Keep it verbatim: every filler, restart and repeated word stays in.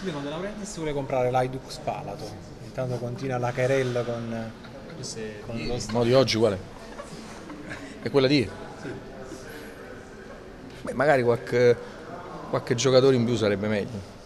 Lui quando De Laurentiis vuole comprare l'Hajduk Spalato, intanto continua la querella con, con lo No, di oggi qual è? È quella di? Beh, magari qualche, qualche giocatore in più sarebbe meglio.